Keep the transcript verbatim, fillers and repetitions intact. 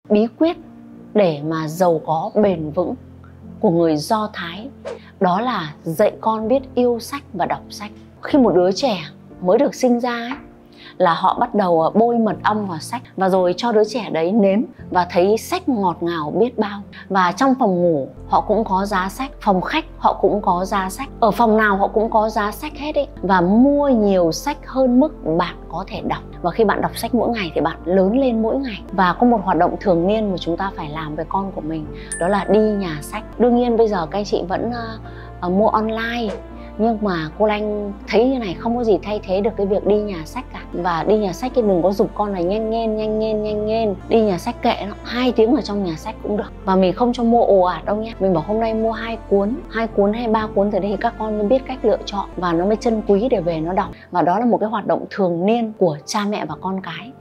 bí quyết để mà giàu có bền vững của người Do Thái, đó là dạy con biết yêu sách và đọc sách. Khi một đứa trẻ mới được sinh ra ấy, là họ bắt đầu bôi mật ong vào sách và rồi cho đứa trẻ đấy nếm và thấy sách ngọt ngào biết bao. Và trong phòng ngủ họ cũng có giá sách, phòng khách họ cũng có giá sách, ở phòng nào họ cũng có giá sách hết ấy. Và mua nhiều sách hơn mức bạn có thể đọc. Và khi bạn đọc sách mỗi ngày thì bạn lớn lên mỗi ngày. Và có một hoạt động thường niên mà chúng ta phải làm với con của mình, đó là đi nhà sách. Đương nhiên bây giờ các anh chị vẫn uh, uh, mua online, nhưng mà cô Lanh thấy như này, không có gì thay thế được cái việc đi nhà sách cả. Và đi nhà sách thì đừng có giục con này nhanh lên, nhanh lên, nhanh lên. Đi nhà sách kệ nó, hai tiếng ở trong nhà sách cũng được. Và mình không cho mua ồ ạt đâu nhé. Mình bảo hôm nay mua hai cuốn, hai cuốn hay ba cuốn, từ đây các con mới biết cách lựa chọn và nó mới trân quý để về nó đọc. Và đó là một cái hoạt động thường niên của cha mẹ và con cái.